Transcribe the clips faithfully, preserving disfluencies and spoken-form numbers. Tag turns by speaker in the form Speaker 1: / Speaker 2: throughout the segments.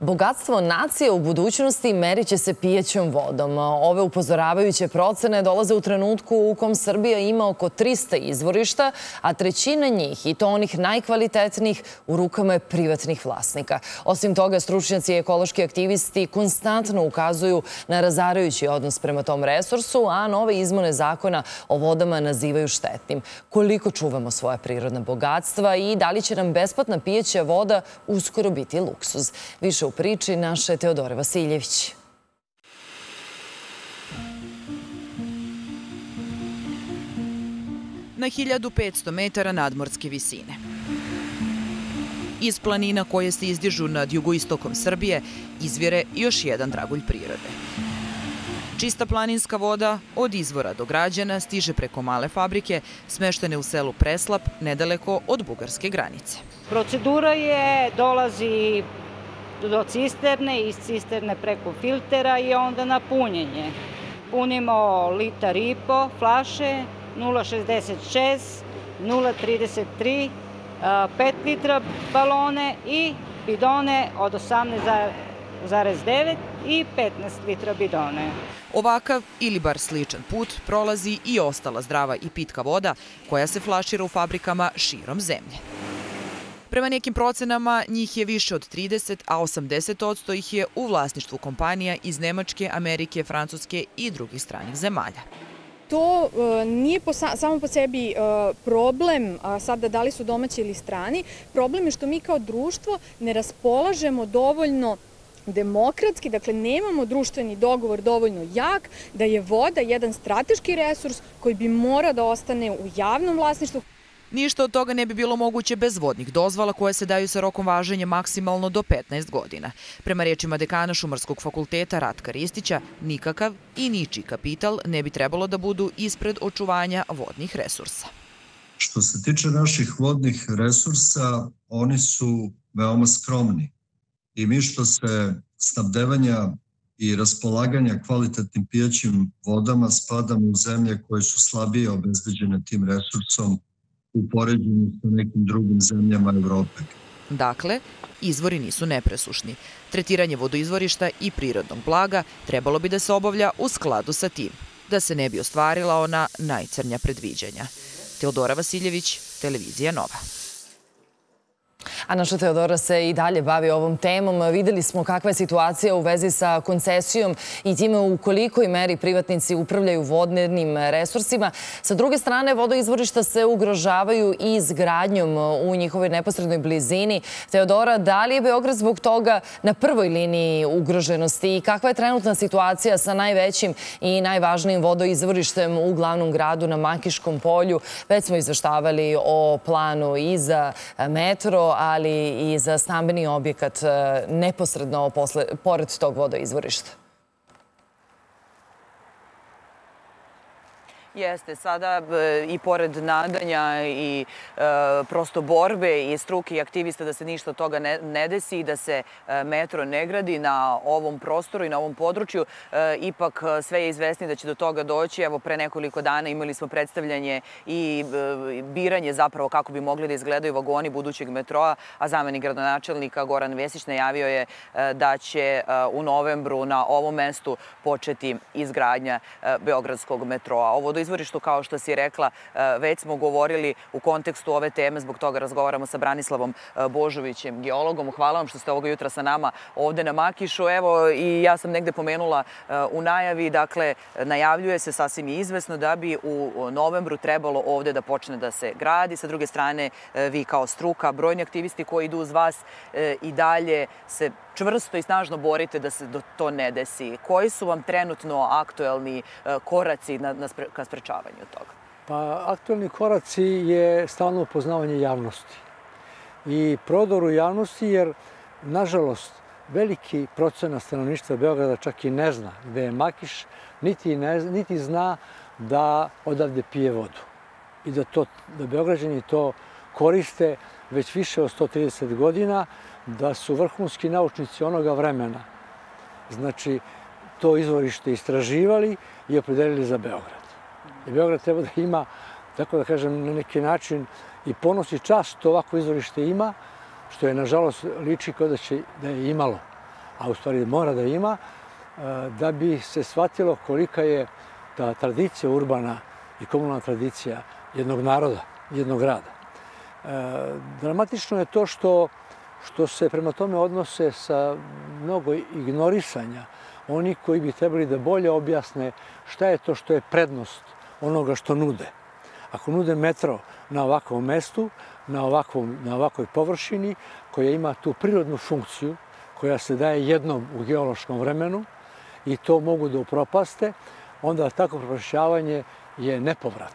Speaker 1: Bogatstvo nacije u budućnosti merit će se pijećom vodom. Ove upozoravajuće procene dolaze u trenutku u kom Srbija ima oko trista izvorišta, a trećina njih, i to onih najkvalitetnijih, u rukama je privatnih vlasnika. Osim toga, stručnjaci i ekološki aktivisti konstantno ukazuju na razarajući odnos prema tom resursu, a nove izmene zakona o vodama nazivaju štetnim. Koliko čuvamo svoja prirodna bogatstva i da li će nam besplatna pijeća voda uskoro biti luksuz? Više u priči naše Teodore Vasiljević.
Speaker 2: Na hiljadu petsto metara nadmorske visine. Iz planina koje se izdižu nad jugoistokom Srbije izvire još jedan dragulj prirode. Čista planinska voda od izvora do građana stiže preko male fabrike smeštene u selu Preslap, nedaleko od bugarske granice.
Speaker 3: Procedura je, dolazi do cisterne, iz cisterne preko filtera i onda na punjenje. Punimo litar i po flaše, nula šezdeset šest, nula trideset tri, pet litra balone i bidone od osamnaest zarez devet i petnaest litra bidone.
Speaker 2: Ovakav ili bar sličan put prolazi i ostala zdrava i pitka voda koja se flašira u fabrikama širom zemlje. Prema nekim procenama njih je više od trideset, a osamdeset odsto ih je u vlasništvu kompanija iz Nemačke, Amerike, Francuske i drugih stranih zemalja.
Speaker 4: To nije samo po sebi problem, sada da li su domaći ili strani, problem je što mi kao društvo ne raspolažemo dovoljno demokratski, dakle nemamo društveni dogovor dovoljno jak da je voda jedan strateški resurs koji bi morao da ostane u javnom vlasništvu.
Speaker 2: Ništa od toga ne bi bilo moguće bez vodnih dozvola koje se daju sa rokom važenja maksimalno do petnaest godina. Prema rečima dekana Šumarskog fakulteta Ratka Ristića, nikakav i ničiji kapital ne bi trebalo da budu ispred očuvanja vodnih resursa.
Speaker 5: Što se tiče naših vodnih resursa, oni su veoma skromni. I mi što se snabdevanja i raspolaganja kvalitetnim pijećim vodama spadamo u zemlje koje su slabije obezbeđene tim resursom u poređenju sa nekim drugim zemljama Evrope.
Speaker 2: Dakle, izvori nisu nepresušni. Tretiranje vodoizvorišta i prirodnog blaga trebalo bi da se obavlja u skladu sa tim, da se ne bi ostvarila ona najcrnja predviđanja. Teodora Vasiljević, Televizija Nova.
Speaker 1: A naša Teodora se i dalje bavi ovom temom. Videli smo kakva je situacija u vezi sa koncesijom i time u kolikoj meri privatnici upravljaju vodnim resursima. Sa druge strane, vodoizvorišta se ugrožavaju i izgradnjom u njihovoj neposrednoj blizini. Teodora, da li je Beograd zbog toga na prvoj liniji ugroženosti i kakva je trenutna situacija sa najvećim i najvažnijim vodoizvorištem u glavnom gradu na Makiškom polju? Već smo izveštavali o planu i za metro, ali i za stambeni objekat neposredno pored tog vodoizvorišta.
Speaker 6: Jeste, sada i pored nadanja i prosto borbe i struke i aktivista da se ništa od toga ne desi i da se metro ne gradi na ovom prostoru i na ovom području, ipak sve je izvesnije da će do toga doći. Evo, pre nekoliko dana imali smo predstavljanje i biranje zapravo kako bi mogli da izgledaju vagoni budućeg metroa, a zamenik gradonačelnika Goran Vesić najavio je da će u novembru na ovom mestu početi izgradnja beogradskog metroa. Ovo izvorištu, kao što si rekla, već smo govorili u kontekstu ove teme, zbog toga razgovaramo sa Branislavom Božovićem, geologom. Hvala vam što ste ovoga jutra sa nama ovde na Makišu. Evo, i ja sam negde pomenula u najavi, dakle, najavljuje se sasvim izvesno da bi u novembru trebalo ovde da počne da se gradi. Sa druge strane, vi kao struka, brojni aktivisti koji idu uz vas i dalje se čvrsto i snažno borite da se to ne desi. Koji su vam trenutno aktuelni koraci ka sprečavanju toga?
Speaker 7: Pa, aktuelni koraci je stalno upoznavanje javnosti i prodor u javnosti, jer, nažalost, veliki procenat stanovništva Beograda čak i ne zna gde je Makiš, niti zna da odavde pije vodu i da Beograđani to koriste već više od sto trideset godina, da su vrhunski naučnici onoga vremena, znači, to izvorište istraživali i opredelili za Beograd. I Beograd treba da ima, tako da kažem, na neki način i ponos i čast što ovako izvorište ima, što je, nažalost, liči kao da je imalo. a u stvari mora da ima, da bi se shvatilo kolika je ta tradicija urbana i komunalna tradicija jednog naroda, jednog grada. Dramatično je to što, što se prema tome odnose sa mnogo ignorisanja oni koji bi trebali da bolje objasne šta je to što je prednost onoga što nude. Ako nude metro na ovakvom mestu, na, ovakvom, na ovakvoj površini, koja ima tu prirodnu funkciju, koja se daje jednom u geološkom vremenu i to mogu da upropaste, onda tako propašćavanje je nepovratno.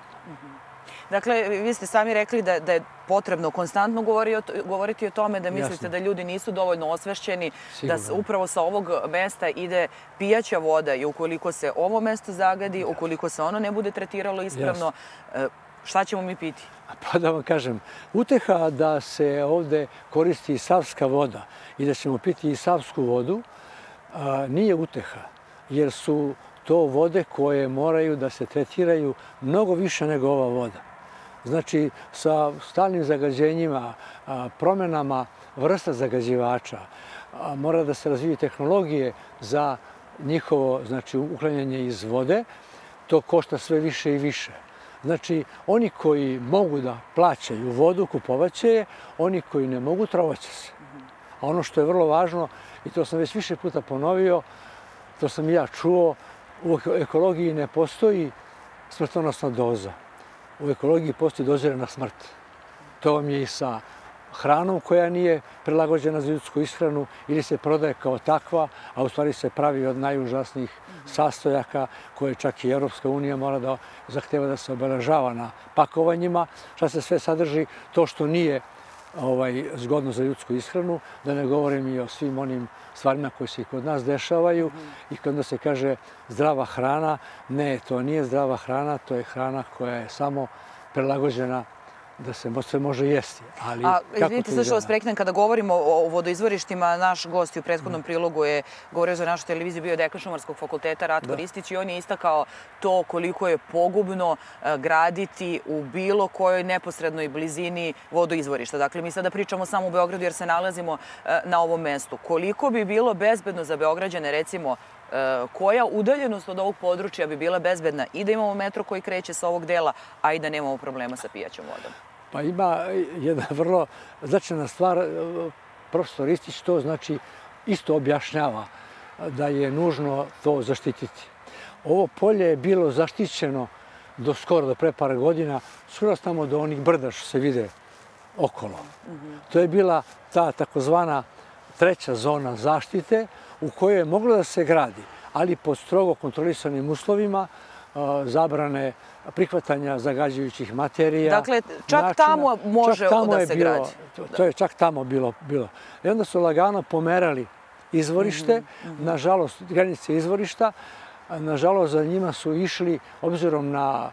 Speaker 6: Dakle, vi ste sami rekli da, da je potrebno konstantno govoriti o tome, da mislite
Speaker 7: Jasno.
Speaker 6: Da ljudi nisu dovoljno osvešćeni,
Speaker 7: Sigurno.
Speaker 6: Da upravo sa ovog mesta ide pijaća voda i ukoliko se ovo mesto zagadi, ukoliko se ono ne bude tretiralo ispravno, Jasno. Šta ćemo mi piti?
Speaker 7: Pa da vam kažem, uteha da se ovde koristi i savska voda i da ćemo piti i savsku vodu, a, nije uteha, jer su to vode koje moraju da se tretiraju mnogo više nego ova voda. Znači, sa stalnim zagađenjima, promenama vrsta zagađivača, mora da se razviju tehnologije za njihovo, znači, uklanjanje iz vode, to košta sve više i više. Znači, oni koji mogu da plaćaju vodu, kupovaće je, oni koji ne mogu, trovaće se. A ono što je vrlo važno, i to sam već više puta ponovio, to sam i ja čuo, u ekologiji ne postoji smrtonosna doza. U ekologiji postoji dozirana smrt. To vam je i sa hranom koja nije prilagođena za ljudsku ishranu ili se prodaje kao takva, a u stvari se pravi od najužasnijih sastojaka koje čak i Evropska unija mora da zahteva da se obeležava na pakovanjima, šta se sve sadrži, to što nije ovaj, zgodno za ljudsku ishranu, da ne govorim i o svim onim stvarima koje se i kod nas dešavaju i kada se kaže zdrava hrana, ne, to nije zdrava hrana, to je hrana koja je samo prilagođena da se sve može jesti. Ali
Speaker 6: A, izvinite, sve što vas prekinem, kada govorimo o vodoizvorištima, naš gost u prethodnom prilogu je govorio za našu televiziju, bio je dekan Šumarskog fakulteta Ratko Ristić i on je istakao to koliko je pogubno graditi u bilo kojoj neposrednoj blizini vodoizvorišta. Dakle, mi sada pričamo samo u Beogradu jer se nalazimo na ovom mestu. Koliko bi bilo bezbedno za Beograđane, recimo, koja udaljenost od ovog područja bi bila bezbedna i da imamo metro koji kreće sa ovog dela, a i da nemamo problema sa pijaćom vodom?
Speaker 7: Pa ima jedna vrlo značajna stvar, profesor Ristić to znači isto objašnjava da je nužno to zaštititi. Ovo polje je bilo zaštićeno do skoro, do pre par godina, skoro tamo do onih brda što se vide okolo. To je bila ta takozvana treća zona zaštite u kojoj je moglo da se gradi, ali pod strogo kontrolisanim uslovima, zabrane prihvatanja zagađujućih materija.
Speaker 6: Dakle, čak tamo može da se gradi.
Speaker 7: To je čak tamo bilo. I onda su lagano pomerali izvorište, nažalost, granice izvorišta, nažalost, za njima su išli, obzirom na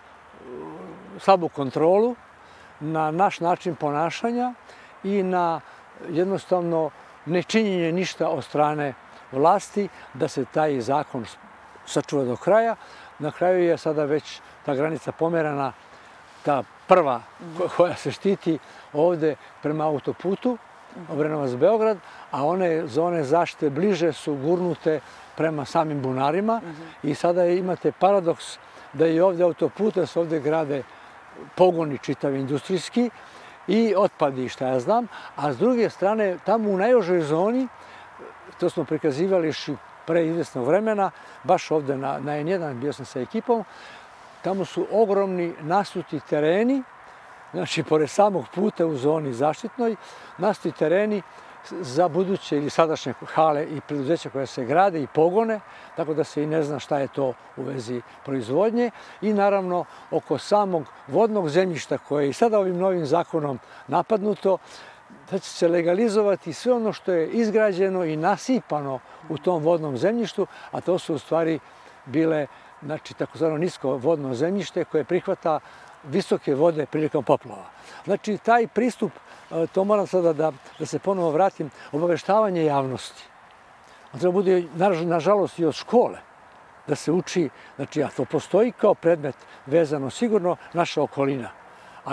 Speaker 7: slabu kontrolu, na naš način ponašanja i na jednostavno nečinjenje ništa od strane vlasti da se taj zakon sačuva do kraja. Na kraju je sada već ta granica pomerana, ta prva koja se štiti ovde prema autoputu, Obrenovac-Beograd, a one zone zaštite bliže su gurnute prema samim bunarima i sada imate paradoks da je ovde autoput, da se ovde grade pogoni čitavi industrijski i otpadi, šta ja znam, a s druge strane, tamo u najožoj zoni, to smo prikazivali pre izvesnog vremena, baš ovde na, na en jedan, bio sam sa ekipom, tamo su ogromni nasuti tereni, znači pored samog puta u zoni zaštitnoj, nasuti tereni za buduće ili sadašnje hale i preduzeća koja se grade i pogone, tako da se i ne zna šta je to u vezi proizvodnje i naravno oko samog vodnog zemljišta koje je i sada ovim novim zakonom napadnuto, da će se legalizovati sve ono što je izgrađeno i nasipano u tom vodnom zemljištu, a to su u stvari bile, znači, takozvano nisko vodno zemljište koje prihvata visoke vode prilikom poplava. Znači, taj pristup, to moram sada da, da se ponovo vratim, obaveštavanje javnosti. On treba bude, nažalost, i od škole, da se uči, znači, a to postoji kao predmet vezano sigurno naša okolina. Ali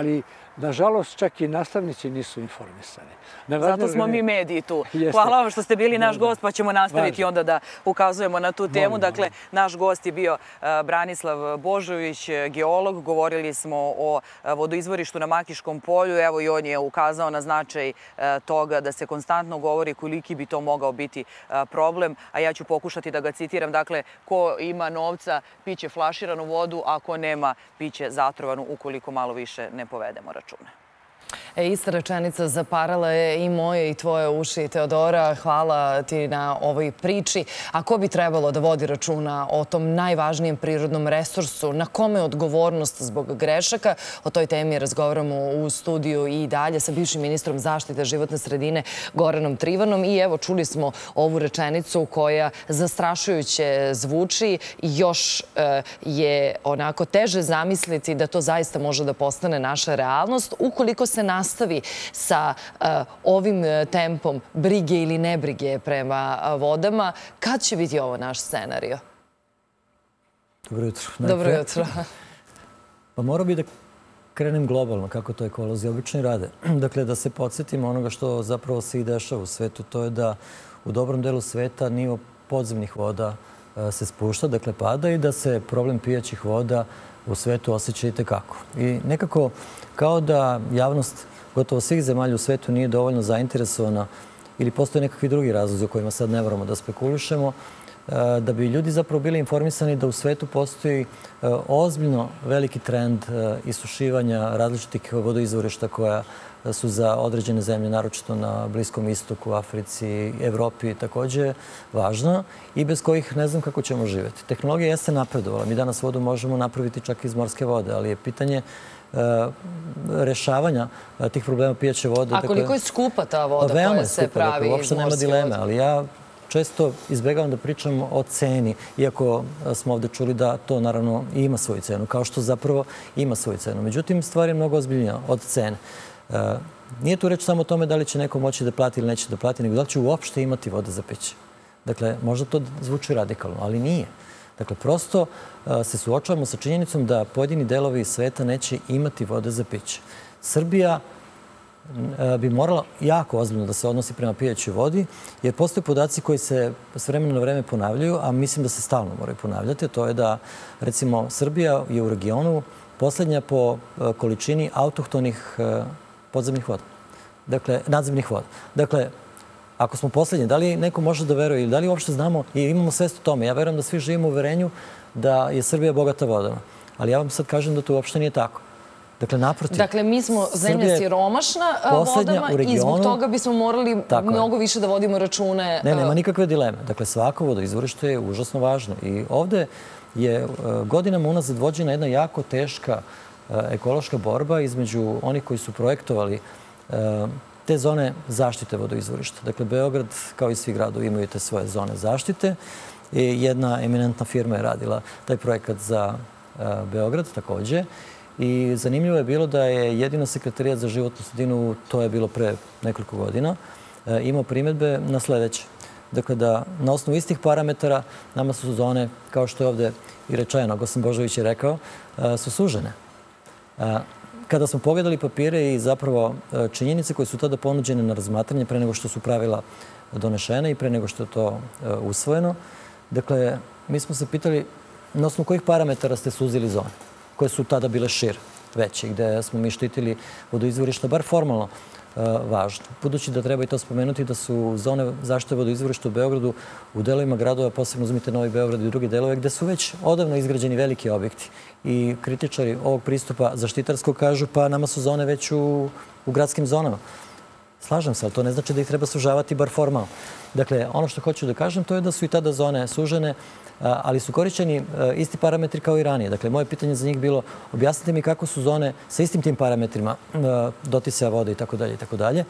Speaker 7: Nažalost, čak i nastavnici nisu informisani.
Speaker 6: Zato smo mi mediji tu. Hvala vam što ste bili naš gost, pa ćemo nastaviti onda da ukazujemo na tu temu. Dakle, naš gost je bio Branislav Božović, geolog. Govorili smo o vodoizvorištu na Makiškom polju. Evo i on je ukazao na značaj toga da se konstantno govori koliki bi to mogao biti problem. A ja ću pokušati da ga citiram. Dakle, ko ima novca, piće flaširanu vodu, a ko nema, piće zatrovanu ukoliko malo više ne povedemo računa.
Speaker 1: E, ista rečenica zaparala je i moje i tvoje uši, Teodora. Hvala ti na ovoj priči. A ko bi trebalo da vodi računa o tom najvažnijem prirodnom resursu? Na kome je odgovornost zbog grešaka? O toj temi razgovaramo u studiju i dalje sa bivšim ministrom zaštite životne sredine Goranom Trivanom. I evo, čuli smo ovu rečenicu koja zastrašujuće zvuči. Još e, je onako teže zamisliti da to zaista može da postane naša realnost ukoliko se nastavi sa uh, ovim tempom brige ili nebrige prema vodama. Kad će biti ovo naš scenario?
Speaker 8: Dobro jutro.
Speaker 1: Dobro jutro.
Speaker 8: Pa mora bi da krenem globalno, kako to ekolozi obično i rade. Dakle, da se podsjetimo onoga što zapravo se i dešava u svetu, to je da u dobrom delu sveta nivo podzemnih voda uh, se spušta, dakle pada, i da se problem pijaćih voda u svetu osjeća i tekako. I nekako kao da javnost gotovo svih zemalja u svetu nije dovoljno zainteresovana ili postoje nekakvi drugi razlozi o kojima sad ne moramo da spekulišemo, da bi ljudi zapravo bili informisani da u svetu postoji ozbiljno veliki trend isušivanja različitih vodoizvorišta koja su za određene zemlje, naročito na Bliskom istoku, Africi, Evropi, takođe važna i bez kojih ne znam kako ćemo živjeti. Tehnologija jeste napredovala. Mi danas vodu možemo napraviti čak iz morske vode, ali je pitanje rešavanja tih problema pijaće vode.
Speaker 1: A koliko je skupa ta voda koja se pravi iz morske vode? Uopšte nema dileme, ali ja često izbegavam da pričam o ceni, iako smo ovde čuli da to naravno ima svoju cenu, kao što zapravo ima svoju cenu. Međutim, stvar je mnogo ozbiljnija od cene. Nije tu reč samo o tome da li će neko moći da plati ili neće da plati, nego da li će uopšte imati vode za piće. Dakle, možda to zvuči radikalno, ali nije. Dakle, prosto se suočavamo sa činjenicom da pojedini delovi sveta neće imati vode za piće. Srbija bi morala jako ozbiljno da se odnosi prema pijaćoj vodi, jer postoje podaci koji se s vremena na vreme ponavljaju, a mislim da se stalno moraju ponavljati. To je da, recimo, Srbija je u regionu poslednja po količini autohtonih podzemnih voda, dakle, nadzemnih voda. Dakle, ako smo poslednji, da li neko može da veruje ili da li uopšte znamo i imamo svest o tome? Ja verujem da svi živimo u uverenju da je Srbija bogata vodama, ali ja vam sad kažem da to uopšte nije tako. Dakle, naprotiv. Dakle, mi smo zemlja siromašna vodama i zbog toga bismo morali mnogo više da vodimo račune.
Speaker 8: Ne, nema nikakve dileme. Dakle, svako vodoizvorište je užasno važno. I ovde je godinama unazad vođena jedna jako teška ekološka borba između onih koji su projektovali te zone zaštite vodoizvorišta. Dakle, Beograd, kao i svi gradovi, imaju te svoje zone zaštite. I jedna eminentna firma je radila taj projekat za Beograd takođe. I zanimljivo je bilo da je jedino Sekretarijat za životnu sredinu, to je bilo pre nekoliko godina, imao primedbe na sledeće. Dakle, da na osnovu istih parametara nama su zone, kao što je ovde i rečeno, Gosan Božović je rekao, su sužene. Kada smo pogledali papire i zapravo činjenice koje su tada ponuđene na razmatranje pre nego što su pravila donešene i pre nego što je to usvojeno, dakle, mi smo se pitali na osnovu kojih parametara ste suzili zone koje su tada bile šire, veće, gde smo mi štitili vodoizvorišta, bar formalno važno. Budući da treba i to spomenuti da su zone zaštite vodoizvorišta u Beogradu u delovima gradova, posebno uzmite Novi Beograd i druge delove, gde su već odavno izgrađeni veliki objekti. I kritičari ovog pristupa zaštitarskog kažu pa nama su zone već u, u gradskim zonama. Slažem se, ali to ne znači da ih treba sužavati bar formalno. Dakle, ono što hoću da kažem to je da su i tada zone sužene, ali su korišćeni isti parametri kao i ranije. Dakle, moje pitanje za njih bilo objasnite mi kako su zone sa istim tim parametrima doticaja vode i tako dalje i tako dalje.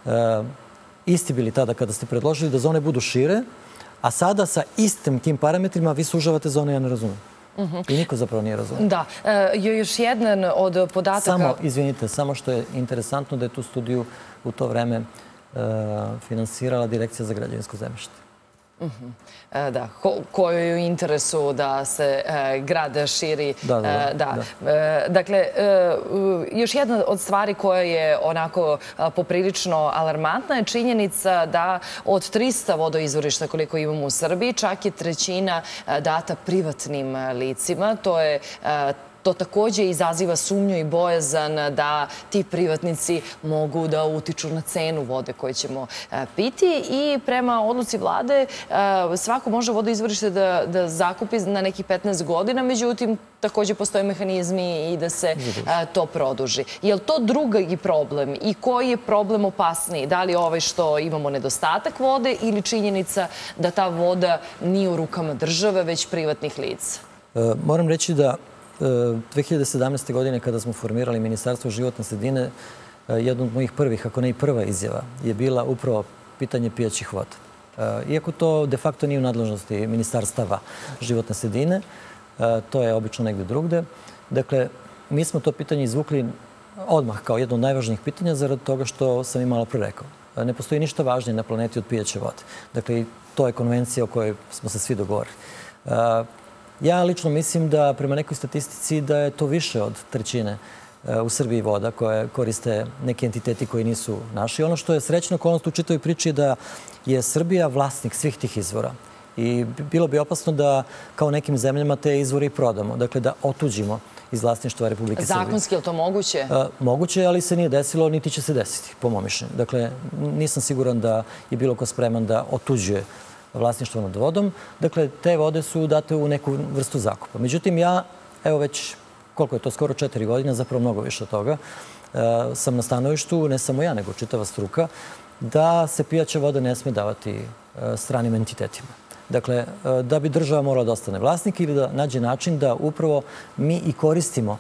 Speaker 8: Isti bili tada kada ste predložili da zone budu šire, a sada sa istim tim parametrima vi sužavate zone, ja ne razumem. I niko zapravo nije razumio.
Speaker 1: Da. Još jedan od podataka...
Speaker 8: Samo, izvinite, samo što je interesantno da je tu studiju u to vreme finansirala Direkcija za građevinsko zemljište.
Speaker 1: Da, kojoj je u interesu da se grad širi.
Speaker 8: Da, da, da.
Speaker 1: Dakle, još jedna od stvari koja je onako poprilično alarmantna je činjenica da od trista vodoizvorišta koliko imamo u Srbiji, čak je trećina data privatnim licima. To je To takođe izaziva sumnju i bojazan da ti privatnici mogu da utiču na cenu vode koju ćemo piti i prema odluci vlade svako može vodoizvorište da zakupi na nekih petnaest godina, međutim takođe postoje mehanizmi i da se to produži. Je li to drugi problem i koji je problem opasniji? Da li ovaj što imamo nedostatak vode ili činjenica da ta voda nije u rukama države, već privatnih lica?
Speaker 8: Moram reći da dve hiljade sedamnaeste. godine kada smo formirali Ministarstvo životne sredine, jedna od mojih prvih, ako ne i prva izjava, je bila upravo pitanje pijaćih voda. Iako to de facto nije u nadležnosti Ministarstava životne sredine, to je obično negde drugde. Dakle, mi smo to pitanje izvukli odmah kao jedno od najvažnijih pitanja zarad toga što sam i malo pre rekao. Ne postoji ništa važnije na planeti od pijaće vode. Dakle, to je konvencija o kojoj smo se svi dogovorili. Ja lično mislim da prema nekoj statistici da je to više od trećine u Srbiji voda koje koriste neki entiteti koji nisu naši. Ono što je srećna okolnost u čitavoj priči je da je Srbija vlasnik svih tih izvora. I bilo bi opasno da kao nekim zemljama te izvore i prodamo. Dakle, da otuđimo iz vlasništva Republike Srbije.
Speaker 1: Zakonski je li to moguće?
Speaker 8: Moguće, ali se nije desilo, niti će se desiti, po mom mišljenju. Dakle, nisam siguran da je bilo ko spreman da otuđuje vlasništvo nad vodom. Dakle, te vode su date u neku vrstu zakupa. Međutim, ja, evo već, koliko je to, skoro četiri godine, zapravo mnogo više od toga, sam na stanovištu, ne samo ja, nego čitava struka, da se pijaća voda ne sme davati stranim entitetima. Dakle, da bi država morala da ostane vlasnik ili da nađe način da upravo mi i koristimo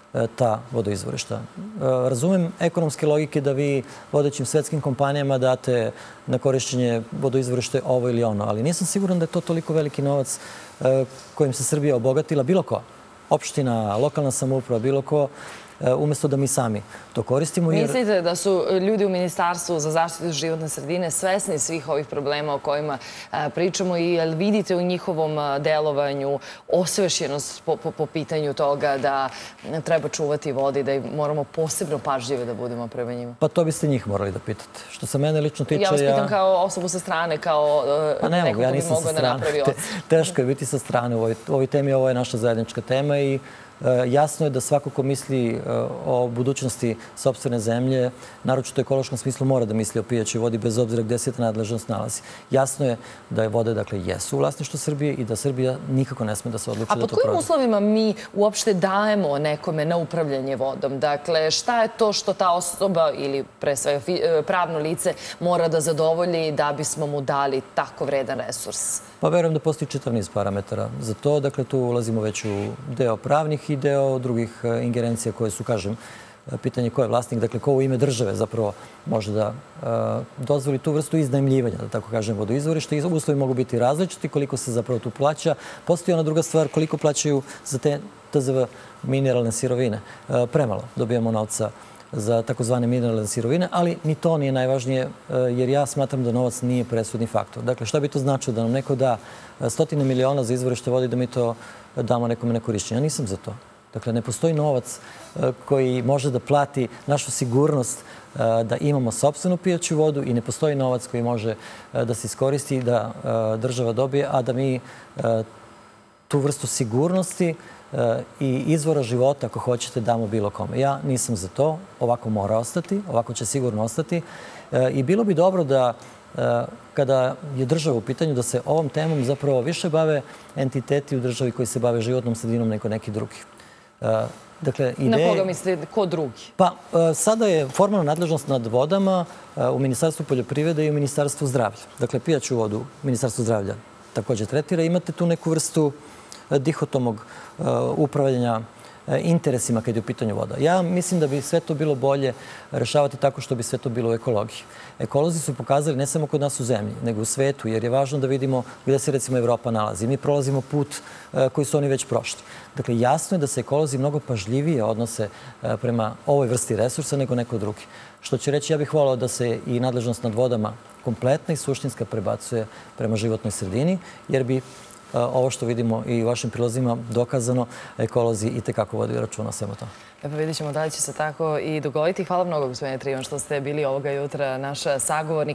Speaker 8: ta vodoizvorišta. Razumem ekonomske logike da vi vodećim svetskim kompanijama date na korišćenje vodoizvorište ovo ili ono, ali nisam siguran da je to toliko veliki novac kojim se Srbija obogatila, bilo ko, opština, lokalna samouprava, bilo ko, umesto da mi sami to koristimo.
Speaker 1: Mislite da su ljudi u Ministarstvu za zaštitu životne sredine svesni svih ovih problema o kojima pričamo i vidite u njihovom delovanju osvešćenost po pitanju toga da treba čuvati vode i da moramo posebno pažljive da budemo prema njima?
Speaker 8: Pa to biste njih morali da pitate. Što se mene lično tiče...
Speaker 1: Ja vas pitam kao osobu sa strane, kao neko ko bi mogao da napravi ocen.
Speaker 8: Teško je biti sa strane u ovoj temi. Ovo je naša zajednička tema i jasno je da svako ko misli o budućnosti sopstvene zemlje, naročito u ekološkom smislu, mora da misli o pijaćoj vodi bez obzira gde se ta nadležnost nalazi. Jasno je da je vode, dakle, jesu u vlasništvu Srbije i da Srbija nikako ne sme da se odluči da to proda.
Speaker 1: A pod kojim uslovima mi uopšte dajemo nekome na upravljanje vodom? Dakle, šta je to što ta osoba ili pre svega pravno lice mora da zadovolji da bismo mu dali tako vredan resurs?
Speaker 8: Pa verujem da postoji čitav niz parametara za to. Dakle, tu ulazimo već u deo pravnih i deo drugih ingerencija koje su, kažem, pitanje ko je vlasnik, dakle, ko u ime države zapravo može da dozvoli tu vrstu iznajmljivanja, da tako kažem, vodoizvorišta. Uslovi mogu biti različiti, koliko se zapravo tu plaća. Postoji ona druga stvar, koliko plaćaju za te T Z V mineralne sirovine. Premalo dobijamo novca za takozvane mineralne sirovine, ali ni to nije najvažnije, jer ja smatram da novac nije presudni faktor. Dakle, šta bi to značilo? Da nam neko da stotine miliona za izvorište vode, da mi to damo nekome na korišćenje? Ja nisam za to. Dakle, ne postoji novac koji može da plati našu sigurnost da imamo sopstvenu pijaću vodu i ne postoji novac koji može da se iskoristi, da država dobije, a da mi tu vrstu sigurnosti i izvora života, ako hoćete, damo bilo kome. Ja nisam za to. Ovako mora ostati. Ovako će sigurno ostati. I bilo bi dobro da kada je država u pitanju da se ovom temom zapravo više bave entiteti u državi koji se bave životnom sredinom nego neki drugi.
Speaker 1: Dakle, na koga mislite, ko drugi?
Speaker 8: Pa, sada je formalna nadležnost nad vodama u Ministarstvu poljoprivrede i u Ministarstvu zdravlja. Dakle, pijaću vodu Ministarstvo zdravlja također tretira. Imate tu neku vrstu dihotomog upravljanja interesima kad je u pitanju voda. Ja mislim da bi sve to bilo bolje rešavati tako što bi sve to bilo u ekologiji. Ekolozi su pokazali ne samo kod nas u zemlji, nego u svetu, jer je važno da vidimo gde se recimo Evropa nalazi. Mi prolazimo put koji su oni već prošli. Dakle, jasno je da se ekolozi mnogo pažljivije odnose prema ovoj vrsti resursa nego neko drugi. Što će reći, ja bih volao da se i nadležnost nad vodama kompletna i suštinska prebacuje prema životnoj sredini, jer bi ovo što vidimo i u vašim prilozima dokazano, ekolozi i tekako vodi računa o svemu to.
Speaker 1: E pa vidjet ćemo da li će se tako i dogoditi. Hvala mnogo, gospodine Trivan, što ste bili ovoga jutra naš sagovornik.